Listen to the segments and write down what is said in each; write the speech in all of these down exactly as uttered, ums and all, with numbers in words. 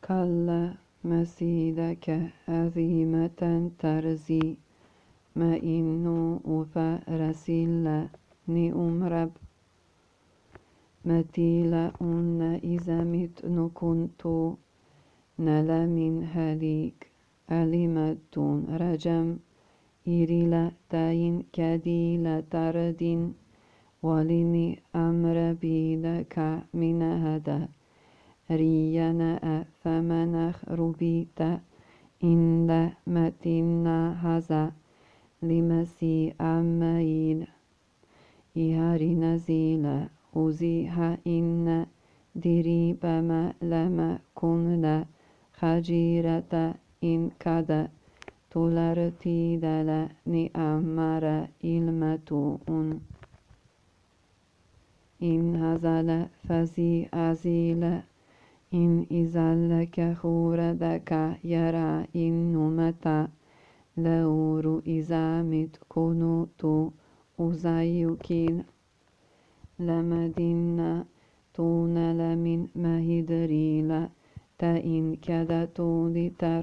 كلا مسيدك عظيمة ترزي ما إنو وفرسيلا نأمرب متيلا أن إذا متن كنت نلا من هليك ألمتون رجم إريلا تاين كديلا تردين ولني أمر بيدك من هذا رينا فمنخ ربيت إن متنا هذا لمسي أمين إهاري نزيلا أزيها إن دريب ما لما كنا خجيرة إن كذا تلرتي دلا نأمر إلمتون إن هزل فزي أزيل إن إزلك خوردك يرى إن متى لور إزامت كنوتو أزيكين لمدينة تونل من مهدريلا تإن كذا تولتر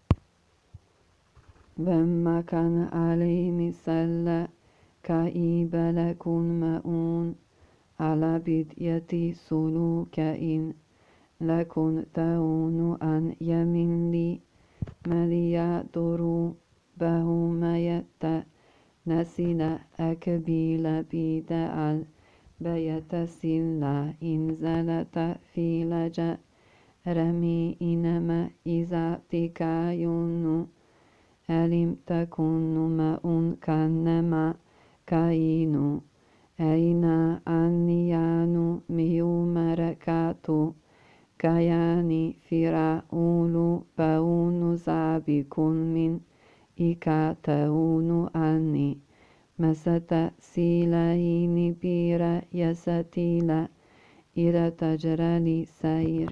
بما كان علي مثل كإيب لكن مؤون على بديتي سلوك إن لكن تون أن يمن لي مليا درو بهما يت نسل أكبيل بيدعل بيت سلا إن زلت في لجأ رمي إنما إذا تكاين ألم تكن ماء كانما كاين أين أنيان ميومركاتو كياني فراؤول باون سابق من إكاتون أني مستا سيلاين بيرا يستيلا إذا تجرالي سير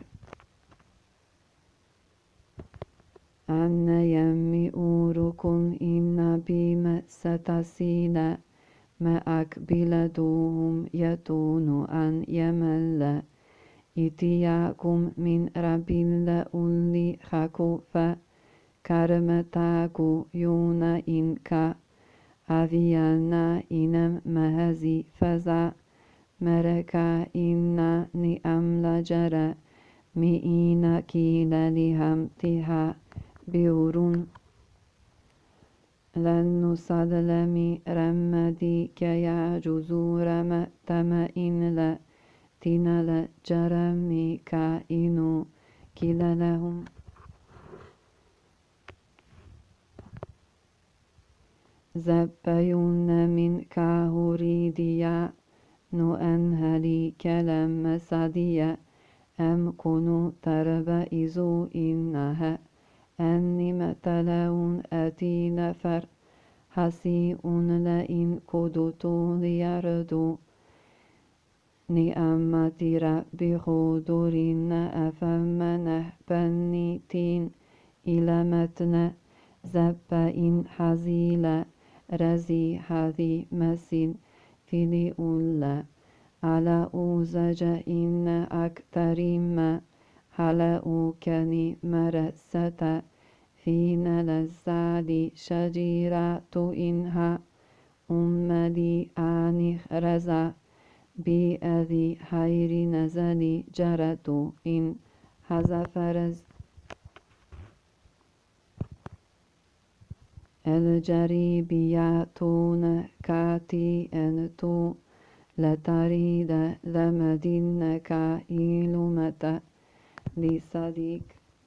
أن يمي أوركم إن بما ستسيلا ما أقبلتهم يتون أن يمل إتياكم من رب لأولي خكوفا كرمتاكو يونا إنكا أذيانا إنم مهزي فزا مركا إنا نأمل جرى مئينا كيلا لهم تها بيورون لن صدلمي رمدي كيا جزور مأتمئن لا تنال جرمي كائنو كلا لهم زبيون من كاهوريديا نو أنهلي كلام ساديا أم كنو تربئزو إنها أني متلون أتي نفر حسيء لئن كدتو ليردو نعمة ربي خدورين أفمنه بنيتين إلى متن زبائن حزيلا رزي حذي مسين فيلي أولا على أوزج إن أكتريما على أوكني مرسة فين للزالي شجيرة إنها أملي آنخ رزا بأذي حير نزلي جرتو إن حزفرز الجريبياتون كاتي أنتو لتريد لمدينك إلمة لصديق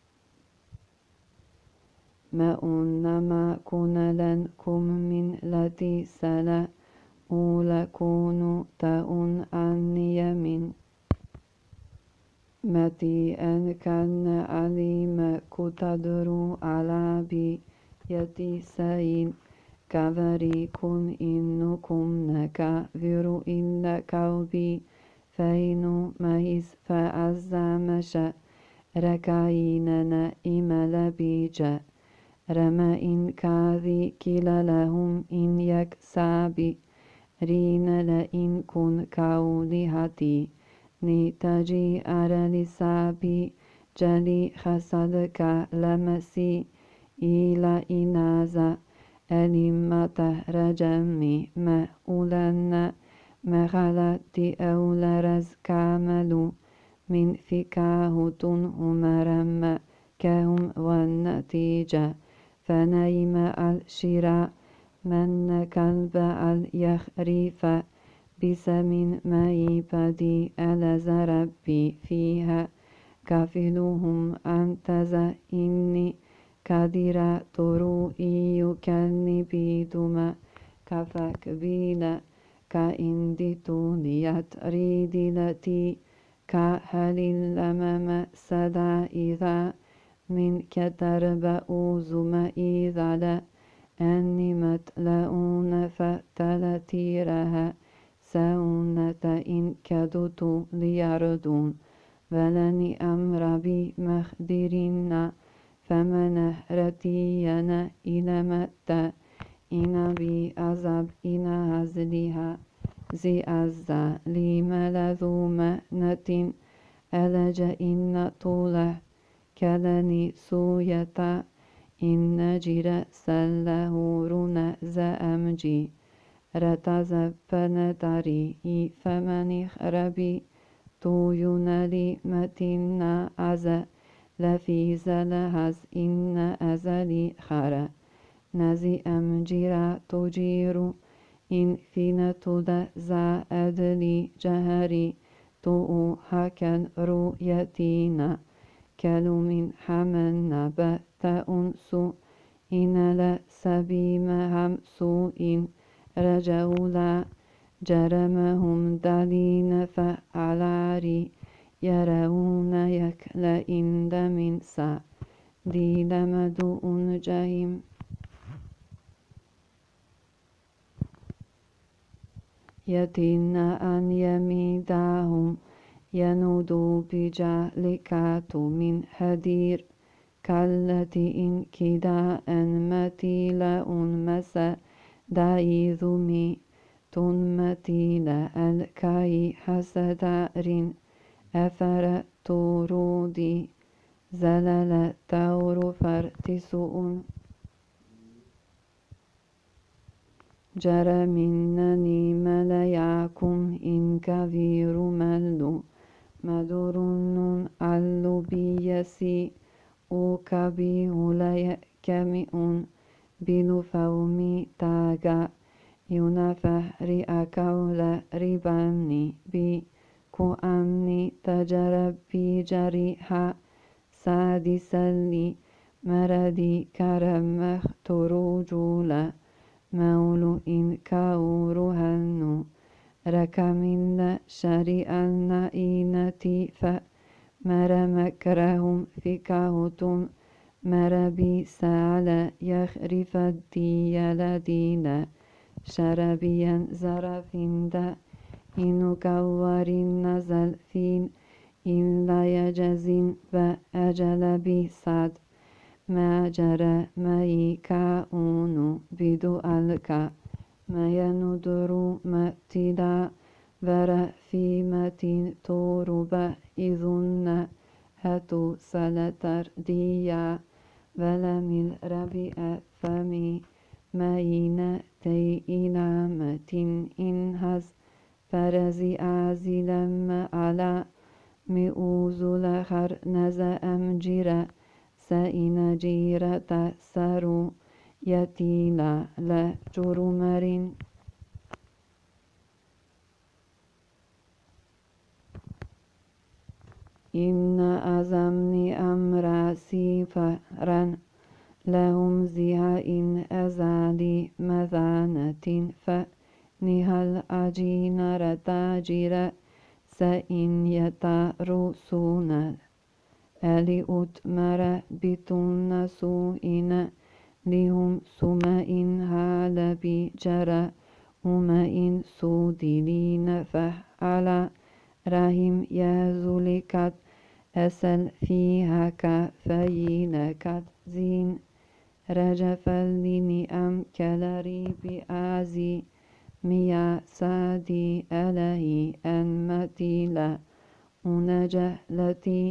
ما أنما كنلنكم من التي سلا أولى كونوا تأون عن يمين متي أن كان عليم كتدرو على بي يتي سين كفريكم إنكم نكافر إلا كوبي فإنو مهز فأزامش ركايننا إمل بيجا رما إن كاذي كلا لهم إن يكسابي رين لئن كن كولهتي نتجي أرى لسابي جلي خسدك لمسي إلى إنازا ألمة رجمي ما أولن مغلتي أولرز كاملو من فكاه تنهم كهم والنتيجة فنيم الشراء من كلب اليخريف بسم ماي بدي ألزربي فيها كافلهم أنتز إني كادرا ترو إيو كني بيدما كفك بيلا كإندي توليت ريدي لتي كهل الأمام سدا إذا من كترب أوزم إذا لا أني متلؤون فتلتيرها سونة إن كدت ليردون ولني أمر بمخدرنا فمن رتينا إلى متى إن بي أزب إن هزلها زي أزا لي ملذو مأنة ألج إن طوله كلني سويتا إن جر سله رون زأمجي رتزب فندري فمن خربي تو ينالي متنا أزا لفي زلهز إن أزلي خرا نزي أمجرا تجير إن فينة ذا أدلي جهري تو هكا رؤيتنا كلو من حملنا بأت أنسو إن لا سبيم هم سوء رجولا جرمهم دلين فعلاري يرون يكلا إند من سا دي لمدو جهيم يتين أن يميدهم ينودوا بجالكات من هدير كالتي إن كدا أن متيلا مسا دايذمي تنمتيلا الكاي حسدار أفر تورودي زلل تور فرتسؤون جرى منني ملياكم إن كثير ملو مدرن علو بيسي أوكبي هلي كمئون بلفومي تاغا ينفهر أكول رباني بي كؤني تجرب بجريحة سادسا لي مردي كرمخ تروجولا مولو إن كاورهنو ركمن شريئن إنتي فمر مكرهم فكاهتم مر بسال يخرف الديالدين شربيا زرفندا إن كور نزل فين إن لا يجزين وأجل بساد ما جرى ما كاونو بدو الكا ما يندر متدا ور في متين تورب إذن هتو سلتر ديا ولم الربي فمي ماين تي إنامة إنهز فرزي أزلم على مئوزل خر نزا أمجرا سئن جيرة سرو يتيلا لا جرمرين إن أزمني أمر سيفرا لهم زها إن أزالي مذانة فنهل أجين رتاجر سإن يترسون ألي أتمر بتن سوئن لهم سمئن هال بجرى أمئن سودلين فعلى رحم يزلكت أسل فيها كفين كتزين رجف لني أم كلري بآزي ميا سادي ألهي أن متيلا أنجهلتي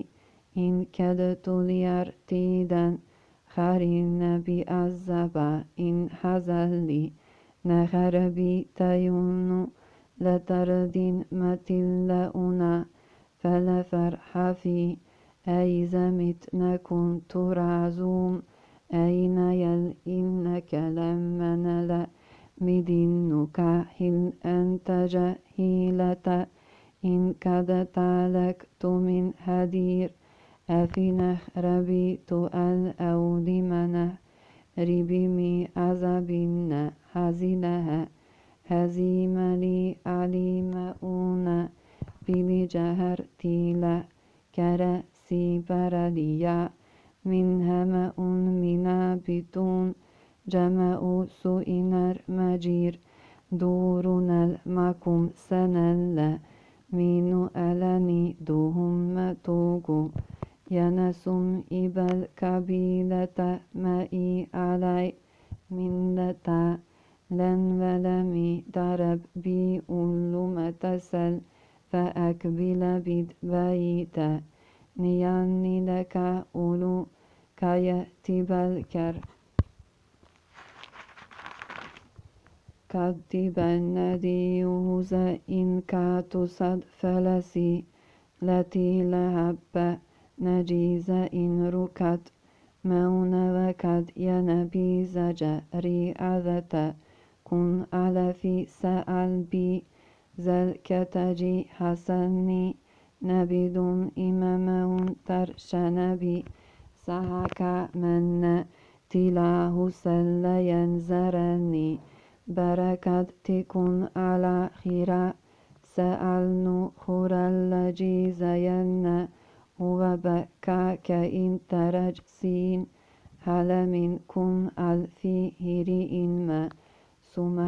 إن كدت ليرتيدا خارين بأزبا إن حزل لي نخر بي تيون لتردين متلؤنا فلا فرح في أي زمت نكون ترعزوم أين يل إنك لما نلا مدينك هل أنت جهيلة إن كدت لكت من هدير أفنخ ربيت الأول منه ربمي عزبنا حزنها هزيم لي عليمؤنا بلجهر تيلا كرأسي برليا من همأ منابتون جمع سئنر مجير دورنا المكم سنلا مينو ألاني دوهم توغو ينسم إبل كبيلة مائي علي من لتا لن ولمي درب بي أولو متسل فأكبل بيد بيتا نياني لك أولو كيأتي بالكر كذب النبي يهوذا إن كاتصد فلسي التي لهب نجيز إن ركت مون وكد ينبي زجري أذت كن على في سأل بي زل كتجي حسني نبيد إمام ترشن بي سحك من تلاه سل ينزرني بركات تكون على خيرا سألن خورا الذي زين وبكى كإن ترج سين هل منكم ألفي هرئن ما ثم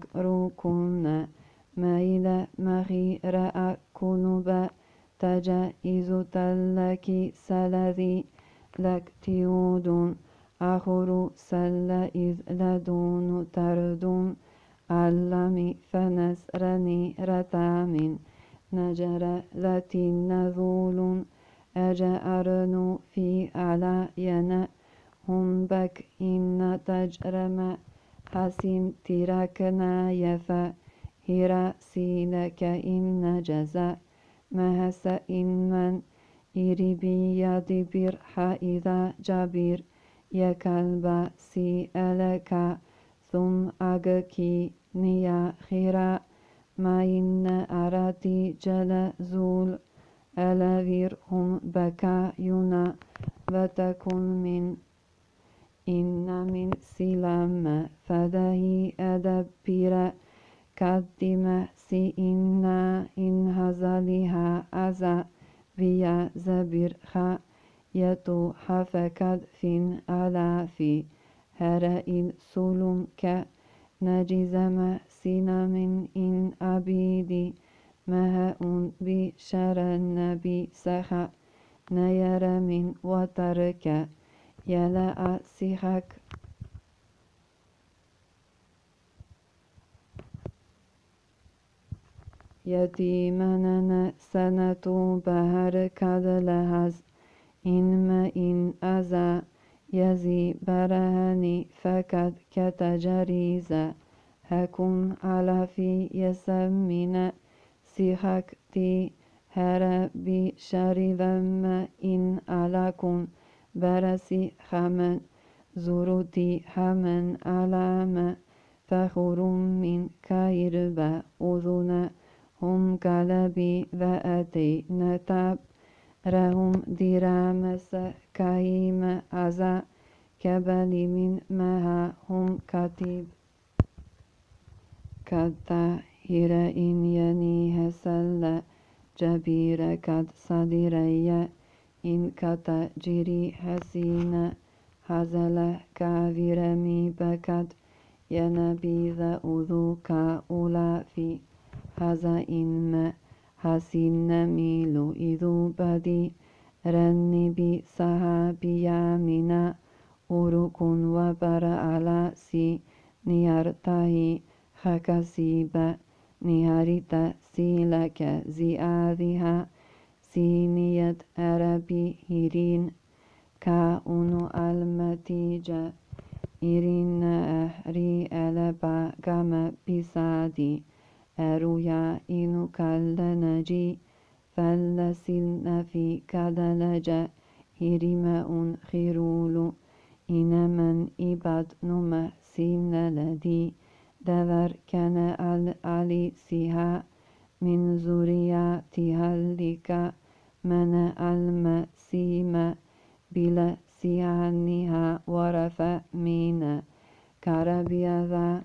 أجركن ما إلى مخير أكنب تجائز تلك سلذي لك تيود آخر سل إذ لدون تردون علمي فنسرني رتام نجر التي نذول أجأرن في علينا هم بك إن تجرم حسن تركنا يفا هرا سيلك إن جزاء مهس إن من إربي يدبر إذا جبير يا كلب سيئلك ثم أجكي نيا خيرا ما إن أراتي جل زول ألفيرهم بكا ينا وتكن من إن من سلام فدهي أدبير قدم سي إنا إن هزلها أزا via zabirha yato hafakad fin ala fi hara il sulum ka najizama sinamin in abidi maha un bi sharan nabi saha nayara min watarka yala asihak يتيمنا سنة بهر كدلهز إنما إن أزا يزي برهني فكد كتجريزا هكون على في يسمين سيحك تي هر بشرذم إن ألاكم برسي خمن زروتي حمن علام فخور من كيرب أذن هم كلبي وأتي نتاب رهم درامس كهيم أزا كبل من مها هم كتيب كتا هير إن يني هسل جبير كد صدري إن كتا جري حسين هزل كافرمي بكت ينبيذ أذوك أولا في هذا إن حسين ميلو إذو بدي رني بي صحابي منا أوركن وبر على سي نيارتاهي خكسيب نهارتا سيلك زيادها سينية أربي هيرين كأونو المتيجة إيرين أهري ألبا كما بسادي أرويا إنو كالنجي فلسلن في كدلجة هيرما خيرولو إنمن إباد نما سين لدي دذر كان العلي سيها من زورياتها لك من المسيم بلا سيانها ورفع من كربيا ذا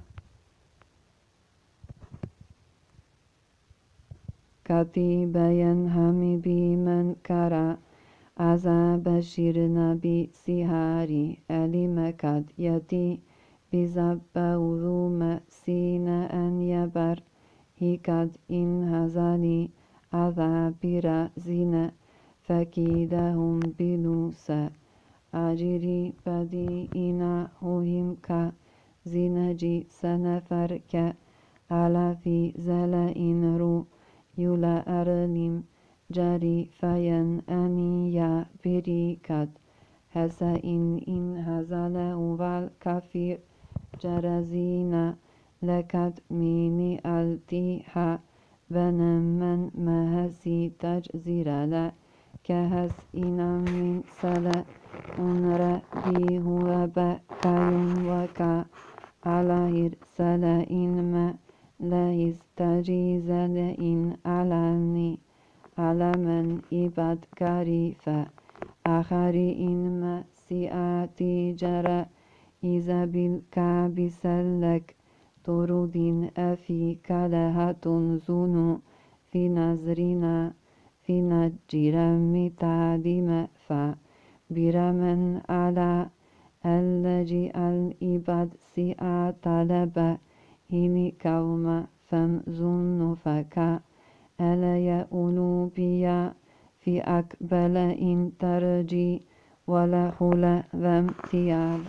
كتيبا ينهمي بمن كرا عذاب بشرنا بسهاري ألمكد يتي بزبوذوم سينا أن يبر هكاد إن هزاني عذابير زنا فكيدهم بنوسا أجري بدي إنا هوهمك زنجي سنفرك على في زلائن رو يلا أرنم جاري فين أنيا بريكات هسا إن إن هزال والكفير جرزينا لكت ميني التيحا بنمن مهسي تجزير لا كهس إنا من سلا أنرى بي هو بكايم وكا على سلا إنما لا يستجيز لإن علاني على من إباد كاريفا آخري إنما سياتي جرى إذا بالكعب سلك طرود أفي كلهة زنو في نظرنا في نجر متعدم فبرمن على اللجي الإباد سيا طلب هني كوم فمزن فكا ألا يأولو بيا في أقبل إن ترجي ولا خلا ذم تيال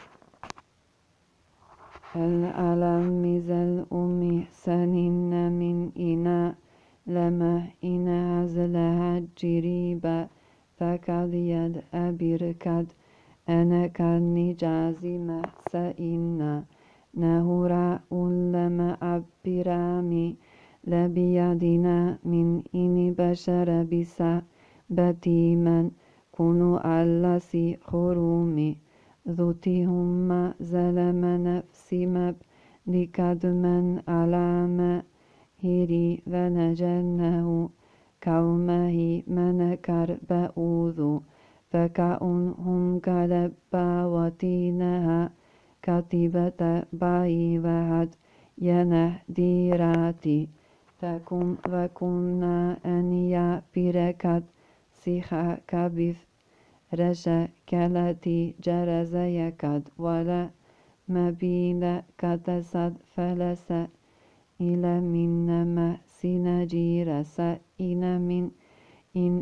الألم زل أمي سنين من إنا لما إنا هزلها جريبا فكاد يد أبركد أنا كاني جازمة سئنا نهورا لما أبرامي لبيدنا من إني بشر بسا بتيما كونوا ألسي خرومي ذوتهم زلم نفسي مب لكدمن علام هيري ونجنه كومه من كرب أوذو فكأنهم كلبا وتينها كتبة باي وهد ينهديراتي تكن وكنا أنيا بركات سيخا كبف رشا كالتي جرز يكاد ولا مبيل كتسد فلس إلى منما سنجيرس إلى من إن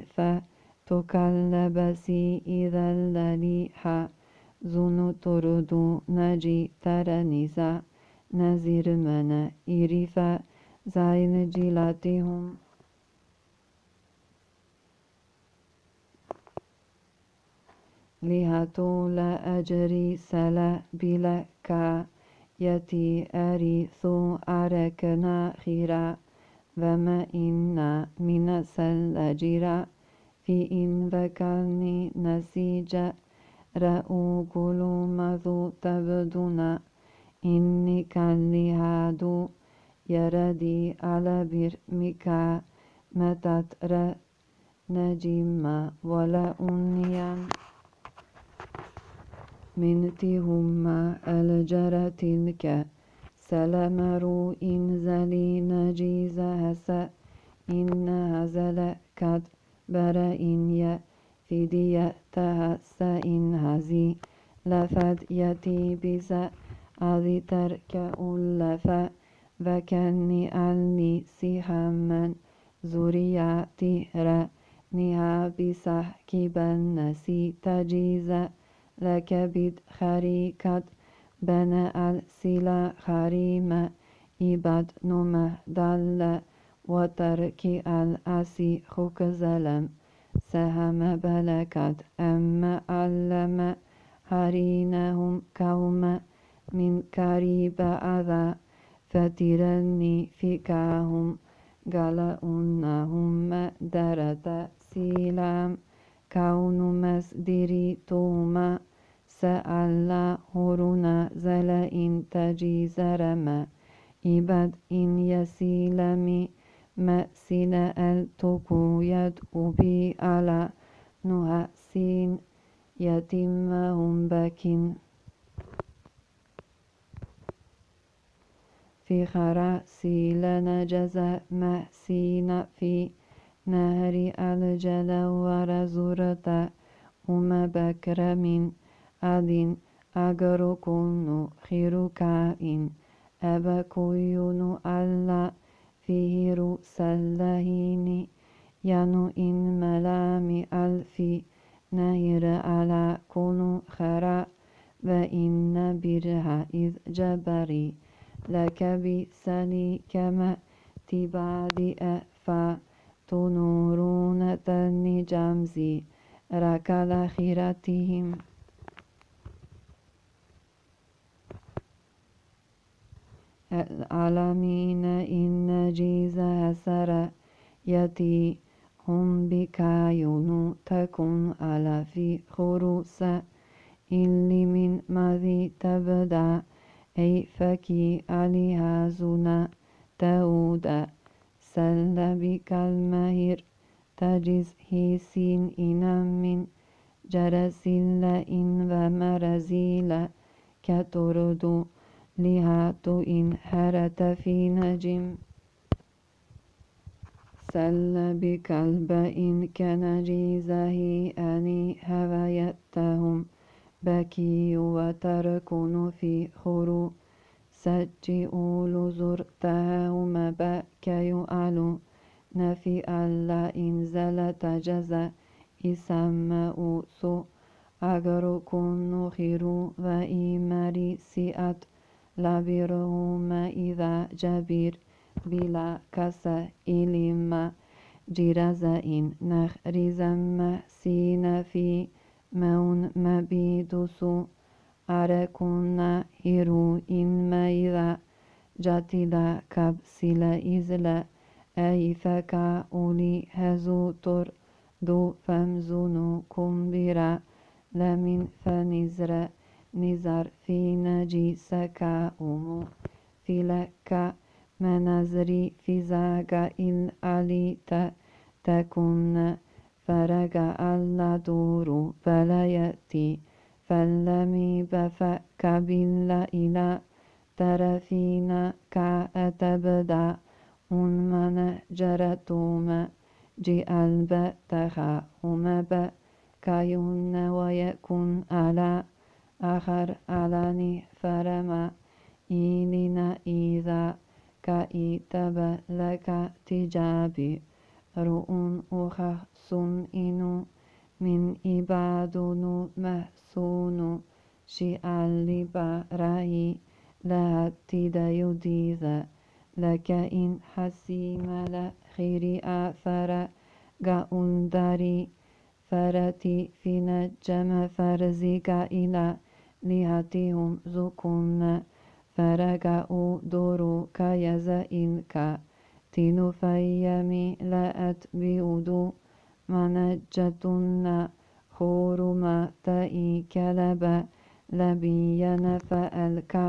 فتكلبسي إذا الليحة زنو تردو نجي ترنزا نزير من إرفا زين جلاتهم لهطول أجري سلا بلكا يتي أريثو أركنا خيرا وما إنا من سلجرا في إن بكالني نسيجا رأو قلو مذو تبدنا إني كاللهادو يردي على برمكا متتر نجيما ولا أنيا من تهما الجرى تلك سلمرو إن زلي نجيز هسا إن هزل كد برا إن يا فدية تهسا إن هزي لفد يتي بزا أذي ترك ألفا وكني ألني سيحمن زورياتي را نها بسحكي بالنسي تجيزا لك بد خريكت بنا السلا خريمة إباد نمه دل وترك الأسي خك زلم سهم بلكت أما علم هرينهم كوم من كريب أذى فترني فكاهم قالأنهم درت سيلام كون مسدري توما سألا هرنا زلا إن تجي زرما إبد إن يسيلمي مسيل التكو يدعو بي على نهسين يتمهم بكين في خراسي لنجز محسين في نهر الجل ورزرت أم بكر من أدين أجركن خير كائن أبكيون ألا فيه رسلهين ينو إن ملام ألفي نهر على كن خرا وإن برها إذ جبري لك بسني كما تبادئ فتنورون تني جمزي ركل خيرتهم العالمين إن جيز هسر يتي هم بكايون تكن على في خروس إلي من ماذي تبدأ أي فكي عليها زنا تؤودا سل بك المهر تجز هيسين إنا من جرس لئن ومرزيل كتردو لهاتو إن هرت في نجم سل بكلب إن كان جيزه أني هويتهم بكي وتركن في خرو سجئول زرتهم بك يؤلو نفي ألا إن زلت جزا إسماء سو أجركن خيرو وإمري سئت لبرهم إذا جبير بلا كسا إلما جرزائن نخرزم سين في مون مبيدسو أركنا هيرو إن ميذا جاتلا كبسلا إزلا أي فكا أولي هزو تر دو فمزونو كمبرا لمن فنزر نزر في نجي سكا أمو في لكا منزري في زاغا الأليت تكون فرجع الله دورو فلا يأتي فلمي بفك بالله إلى ترفينا كأتبدا أنمن جرتوما جي البتخا همب كيون ويكون على آخر علاني فرما إلينا إذا كإتب لك تجابي رؤون أخص إنو من إبادون محسون شئال براهي لا تديديذا لك إن حسيم لخير آفر قاندري فرتي في نجم فرزك إلى لهاتهم زكون فرقاء دورو كيزا إنكا تينو فيامي لا أتبيودو منجتنا خورما تأي كلبا لبينا فألكا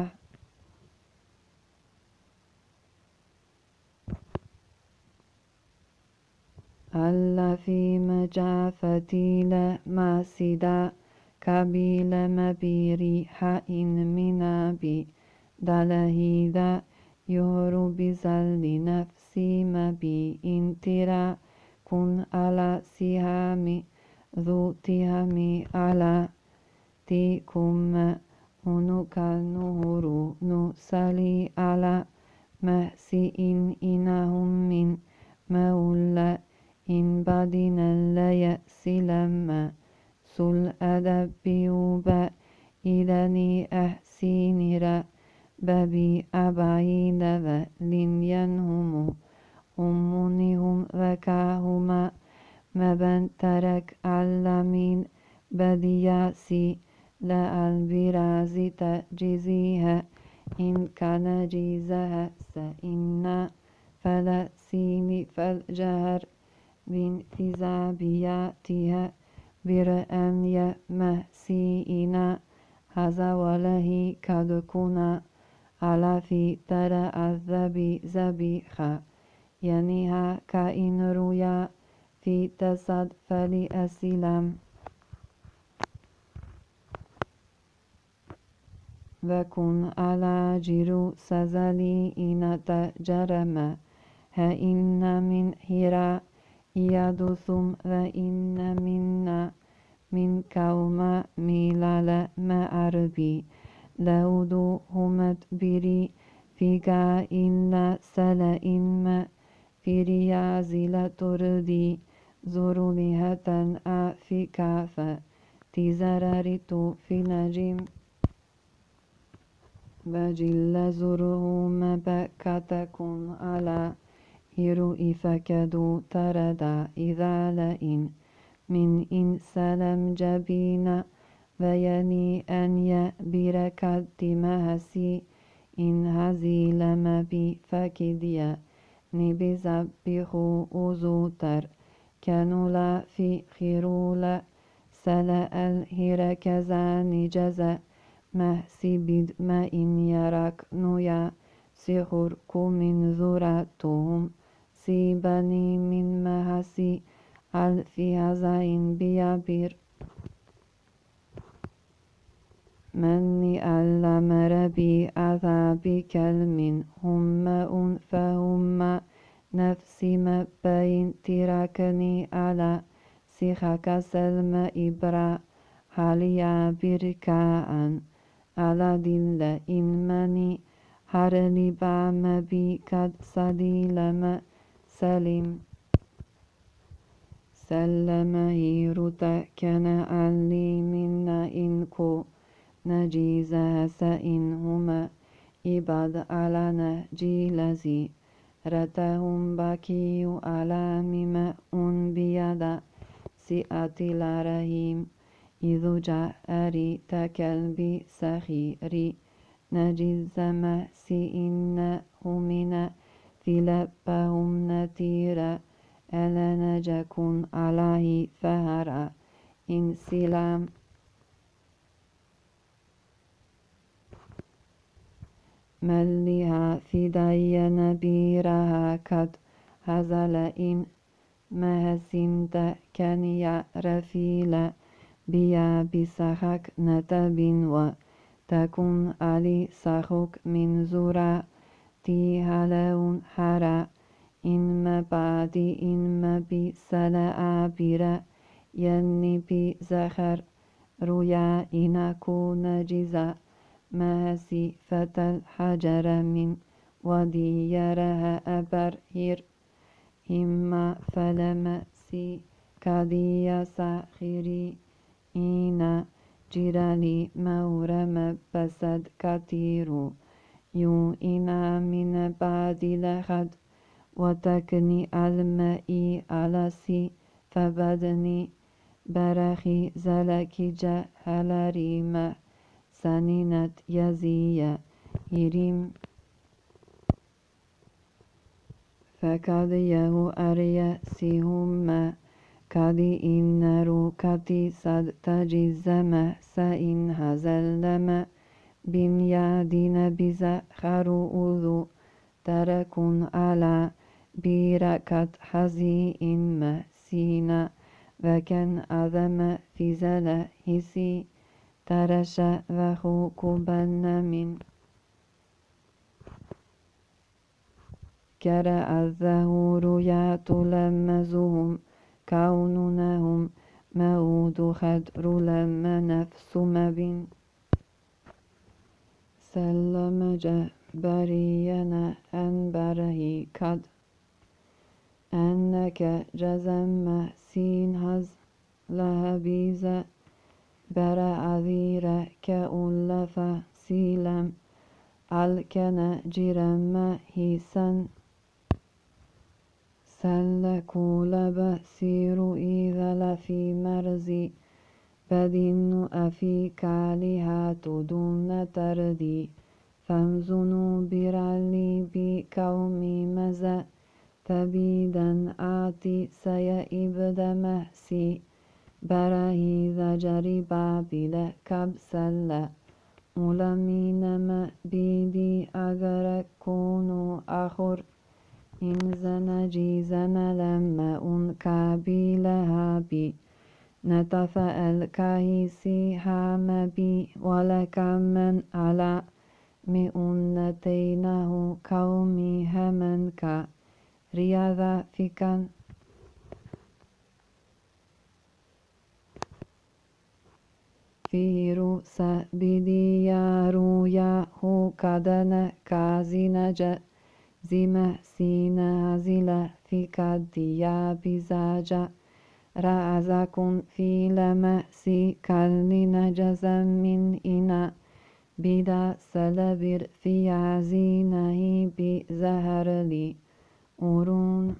ألا في مجافتي لما سدا كبيل مبيري حائن منابي دلهيدا يهرو بزل نفسي مبي انترا كن على سهامي ذو تهامي على تيكم هنوك النهر نسلي على مهسي إن إنهم من مولى إن بدنا لا يأسي لما سل أدب بيوبا إذني أحسينرا ببي أبعين ولين ينهم أمنهم وكاهما مبن ترك علمين بدياسي لا البراز تجزيها إن كان جيزها سإنا فلا سين فالجهر بانتزابياتها برأن مهسينا هذا وله قد كنا على في ترى الذبي زبيخا ينيها كائن رؤيا في تصد فلأسلام وكن على جرو سزلي إن تجرم هإن من هرا يدثم وإن منا من كوم ميلال ما أربي لودو همت بري فيكا إن سلا إن في ريازل تردي زرولهة أفكا فتزررت في نجم بجل زرهم بكتكن على هيرو إفكدو تردا إذا لئن من إن سلم جبينا ويني أن يبير كدمهسي إن هزي لما بي فكديا نبزبخو أزوتر كانولا في خيرولا سلا الهركزان جزا مهسبد ما إن يراك نويا سيخور كومن ذراتهم سيبني من مهسي الفي هزاين بيابير مني علم ربي عذابي كلم هم أن فهم نفسي مبين تراكني على سيخك سلم إبرا حاليا بركاء على دل إن مني هرلي بعم بي قد سليلم سليم سلم هيروتا كان علي منا إنكو نجيزها سإنهما إباد على نهجي لزي رتهم باكي على مما أن بيدا سئتي لرهيم إذ جاءري تكلبي سخيري نجيز ما سئنهم من في لبهم نتيرا ألا نجكن عليه فهرا إن سلام ملها فدي نبيرها قد هزل إن مهسنت كان يعرفيلا بيا بسخك نتب وتكن علي سخك من زورا تي هلون حرا إن ما بعد إن ما بي سلا بيرا يني بي زخر رؤيا إنكو نجزا مهسي فتى الحجر من وديارها أبرهير إما فلمسي كدي ساخري إنا جرالي مورم بسد كثير يو إنا من بعد لخد وتكني الماء على سي فبدني برخي زلكي جهل ريما سنينت يزيا يريم فقد يهو أريا سيهما كدي إن روكتي صد تجزم سإن هزلما بن يادين بزخرو أذو تركن على بركة حزي إن مسينا وكان أذم في زل هسي ترش وخو كبن من كرا الظهور يتلمزهم كونونهم مود خدر لما نفس مبين سلم جبرينا أنبره قد أنك جزم سين هز لهبيز برا عذير كأولف سيلم الكن جرم هيسن سل كولب سيرو إذا لفي مرزي بدين أفي كاليها دون تردي فامزنوا برالي بكومي مزا تبيدا آتي سيئبد محسي برهي ذا جريبا بلا كبسلا ملمينما بيدي أجر كونوا أخر إن زنجي زنلما أنكا بلها بي نتفأل كاهيسي هام بي ولك من على مئنتينه كومي همنك رياضة فيكن فيرو سبدي يارو ياهو كدن كازينج زيمة سينا زيلا في كديا بزاجا رازكم في لمأسي كالنا جزا من إنا بدا سلبر في عزينه بزهر لي أورون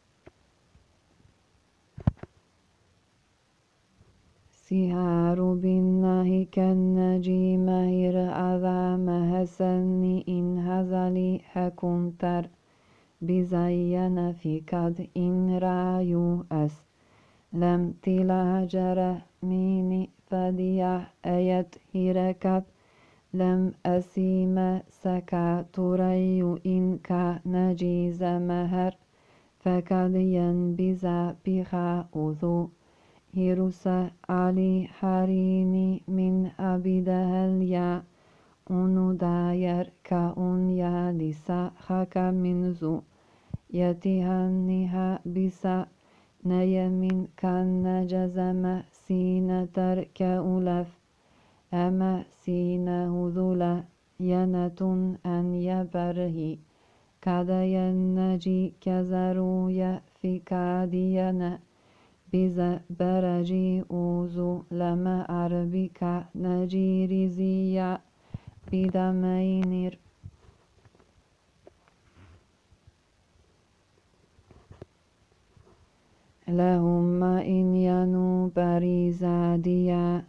سهار بالله كالنجي مهر أذا مهسني إن هزلي حكمتر بزين في كد إن رايو أس لم تلا جرى ميني فديا آيات هركب لم أسيم سكا تري إن كنجيز مهر فكد ينبز بخا أذو هيروسا علي حريني من أبدهليا أنو داير كأن ياليسا خاكا منزو يتهنها بسا نيمين كان جزم سين ترك أولف أما سين هذولا ينة أن يبره كذا ينجي كزرويا في كادينا بذا برجي أوزو لما أربك نجيري زيا بدمينير لهم إن ينو بريزاديا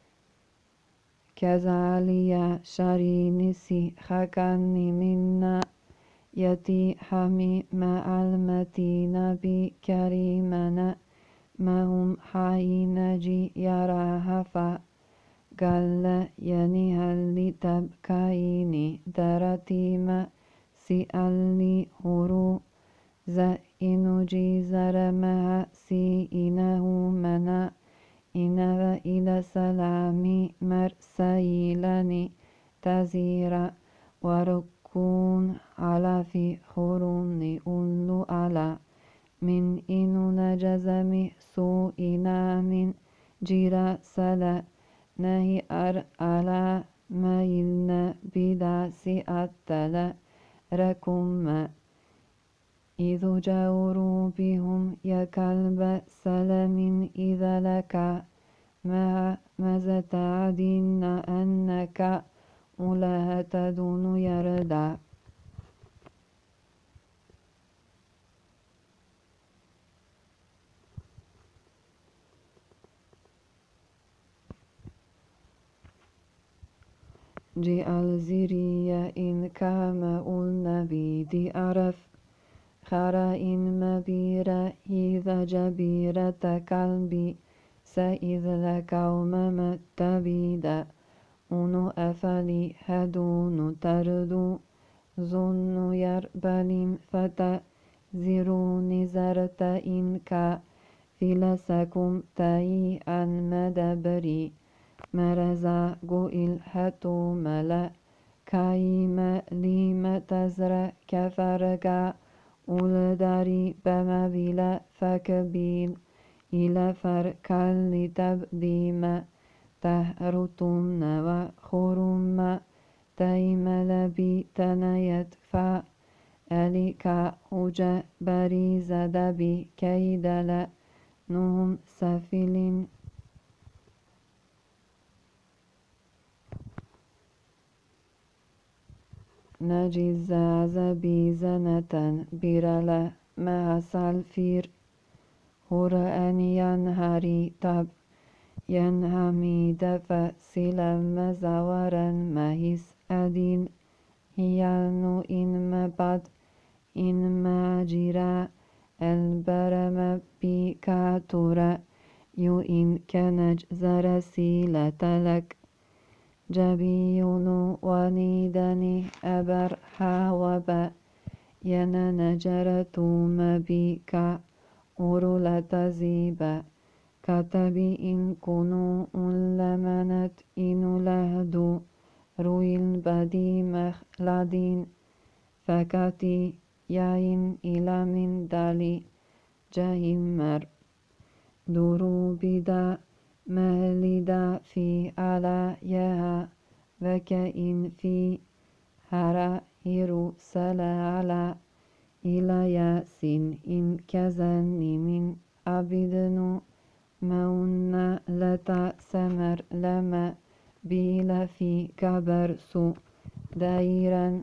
كزاليا شرينسي خكني منا يتي حمي مع المتين بكريمنا ما هم حين جي يراها فقال ينها اللي تبكيني درتيما سألني هرو زائن جي زرمها سي إنه منا إنها إلى سلامي مرسيلني تزيرا وركون على في خروني أولو على من إنو نجزمي سوئنا من جيرا سلا نهي أر على ما يلنا بدا سئتلا ركم إذ جاوروا بهم يا كلب سلام إذا لك ما مزت عدن أنك أولها تدون يردع جي الزيرية إن كما النبي دي أعرف خرا إن مبيرة إذا جبيرة كلبي سإذ لك ومم تبيدا أنو أفلي هدون تردو ظن يربلم فتا زيرون زرت إنك فلسكم تاي أن مدبري مرزا قوئل هتو ملا كايما لما تزرع كفرقا ولداري بما بلا فكبيل إلى فركال تبديما تهرتن وخرم تيمل بتنيت فا أليكا أجا بريز دبي كيدلا نهم سفلين نجز عزبي زنة برلا mahasal-fir hura'an yanhari tab yanhamidafa silam mazawaran mahis adin hiyanu in mabad in majira البرم بكاتورا يو إن كانج زرسي لتلك جبيون ونيدني أبر حاوبا يننجرت مبيكا أورولة زيبا كتبي إن كنو لمنت إن لهدو روين بدي مخلدين فكتي ياين إلى من دالي جهمر دورو بدا مهلدا في على يها وكإن في هرا هيرو سلا على إلى ياسين إن كزني من عبدنو مونا لتا سمر لما بيلا في كبرسو دايرا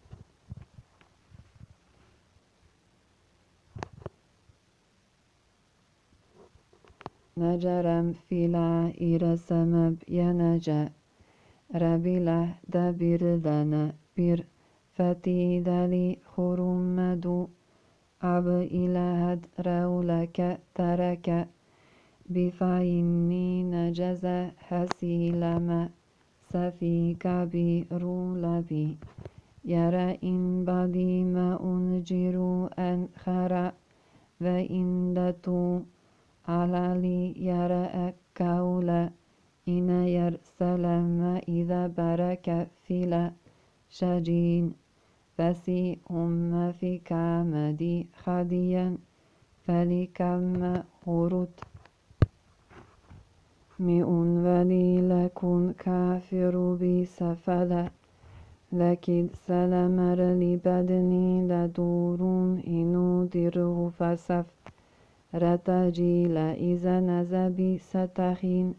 نجرم فيلا إرسمب ينجا ربيله دبير لنا بير فتي دالي خرمدو أب إلهد رولك ترك بفايني نجز حسيلما سفيك برولبي يرى إن بدي ما أنجر أن خرا وإن دتو على لي يرى كولا إن يرسلم إذا برك فيلا شجين فسي هم في كامدي خديا فلكم هرت مئن ولي لكن كافر بسفلا لكن سلمر لبدني لدور إنو دره فسف رتجيل إذا نزبي ستخين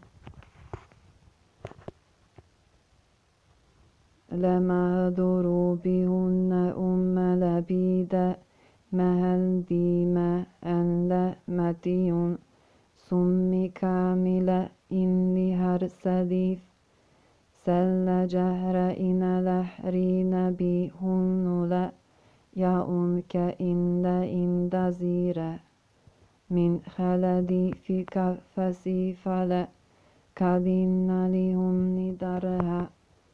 لما ضروبهن أم لبيدا مهل ديما أن لا متيون سمي كاملة إني هرسليف سل جهر إن لحرين بهن لا يأون كإن إن دزيرا من خلدي في كفسي فلا كدين لهم ندرها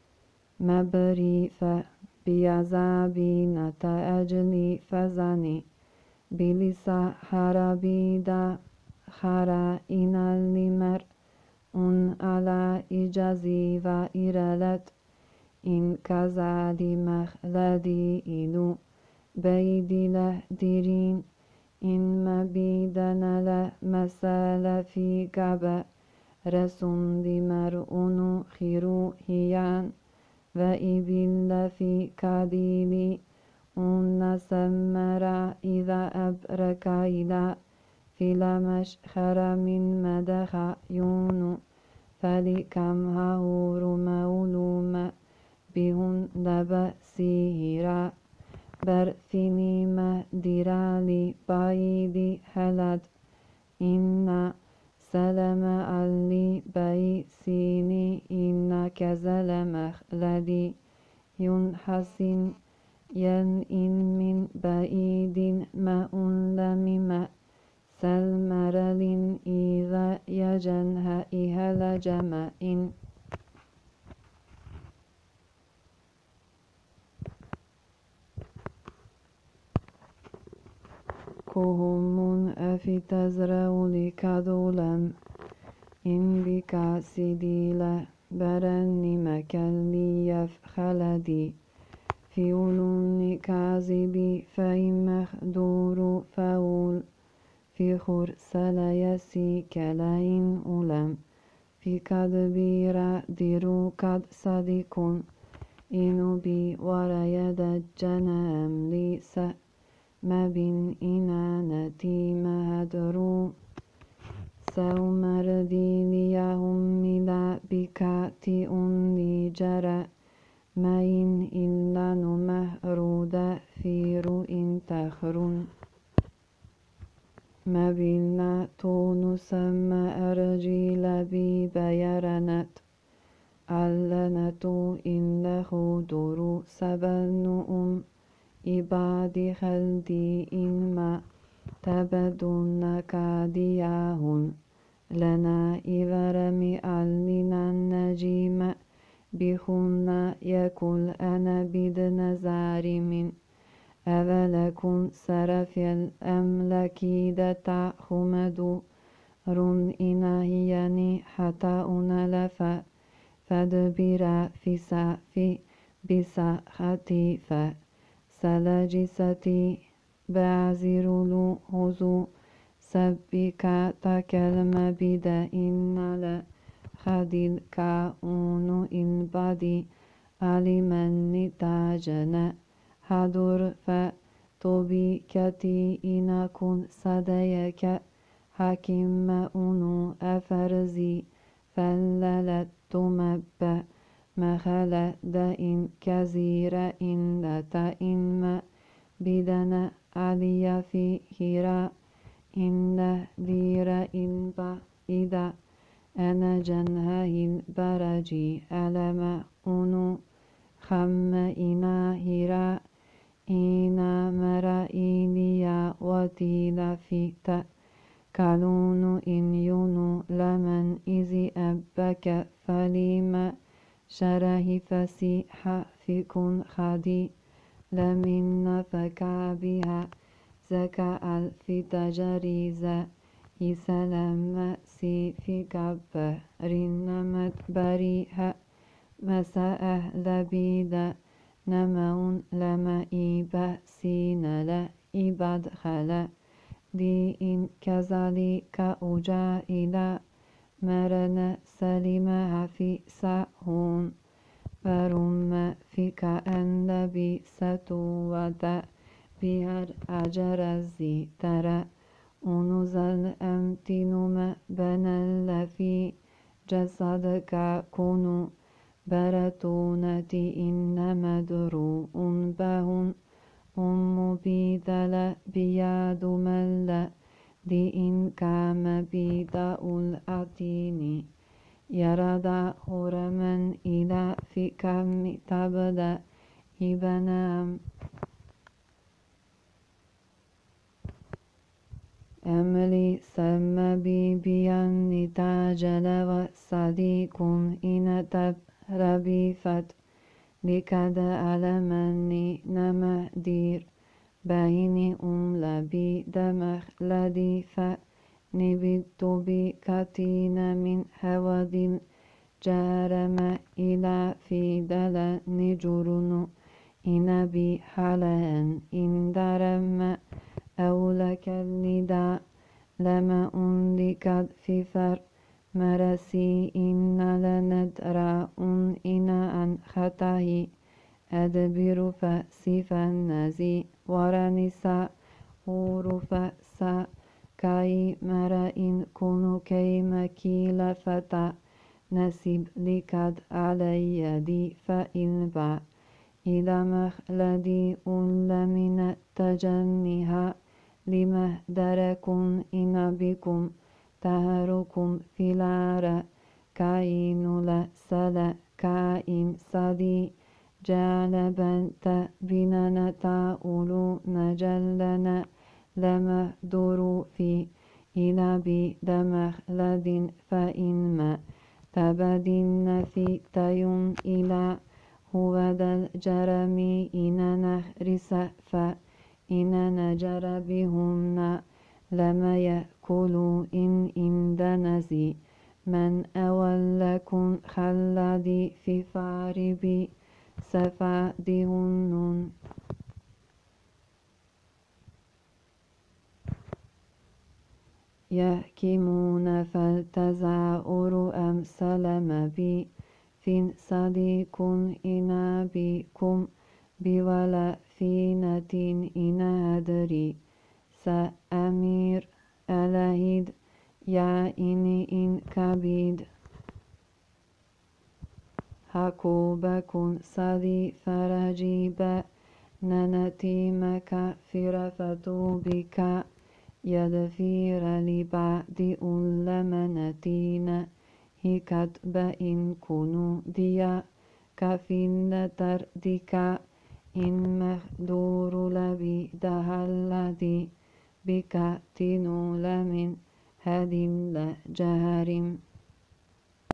مبريفا بيعذابين تأجلي فزني بلسا حربيدا خرا إن المر أن على إجازي وإرلت إن كزادي مخلدي إلو بيدي لهدرين إن مبيدنا لمسال في كبا رسون دي مرؤون خيرو هيان وإبل في كديلي أن سمرا إذا أبرك إلى في لمشخر من مدخ يونو فلكم هاور مولوم بهن لبسيرا برفني مدرالي بايدي هلد إن سلم علي بي سيني إن كزل مخلدي ينحسن ين إن من بعيد ما أنلم سلمرل إذا يجنها إهل جمائن كهم أفي تزرع لكذولم إن بك سديلة برني مكالي يفخلدي في علون كاذبي فإن مخدور فول في خرسل يسي كلاين أولم في كدبير ديرو قد صديق إنو بي وريد الجنام ليس ما بين إنانتي مهدرو سومر دينيهم ملا بكاتي أني جرى ما إن إلا نمهرود في رؤين تخرون مبينا تونسم أرجيل ببيرنت علنتو إنه دورو سبنؤم إبادي خلدي إنما تبدون كادياهن لنا إبرمي ألنا النجيم بخنا يكل أنا بدن زارم أولكم سرف الأملك دتا خمدو رن إنهيني حتى أنلف فدبر في سافي بساختي فسلجستي بعزرلو هزو سبك تكلم بدا إن لا خديل كاونو إن بدي علمني تاجنا حضر فتوبي كتي إن كن صديك حكيم أنو أفرزي فللت تمب مخل دائن كزير إن دتا إن بدنا علي في هراء إن دير إن با إذا أنا جنها برجي ألم أنو خم إنا هراء إنا مرائينيا وتيل فيتا كالون إن يونو لمن إذي أبك فليما شره فسيح فيكن خدي لمن فكا بها زكا ألف تجريز إسلام سي في كبر نمت بريها مساء لبيدا نمون لما إيبا سين لا إباد خلا دي إن كذلك أجا إلى مرن سلمها في ساهون فرم في كأن لبي ستوة بهر أجر الزي ترى ونزل أمتنم بنل في جسدك كونوا برتونتي إنما درو بهن أم بيدل بياد مل دي إن كام بيدا الأتيني يرد هرما إلى في كم تبدا إبنام أملي سما بي بيان تاجل وصديق إن تب ربي فت لكد ألمني نما دير بيني أم لبي دمخ لدي فنبت بكتين من هود جارم إلى في دل نجرن إن بي حلان إن درم أولك النداء لما أندكت في فر مرسي إن لندرا إن أن خطاه أدبر فسيف النزي ورنساء حروف سا كاي مرئ كونو كي مكيل فتا نسيب لكد علي يدي فإن با إذا مخلدي أول من التجنها لمهدركم إن بكم تهركم في العراء كائن لسلا كائن صدي جعل بنت بننا تاولو نجلنا لما دورو في إلى بدمخلد فإن ما تبدين في تيون إلى هو ذا الجرمي إن نخرس فإن نجر بهن لما يأكلوا إن إن دنزي من أولكم خلدي في فاربي سفادهن يحكمون فالتزاؤر أمثل بي فين صديق إنا بكم بولا فينة إنا أدري سأمير ألهيد يا إني إن كبيد حكوبكم صدي فرجيب ننتي مكافر فتوبك يدفير لبعد ألمنتين هكتب إن كونوا ديا كفين تردك إن مخدور لبي دهلدي بكتنو لمن هدين لجهرم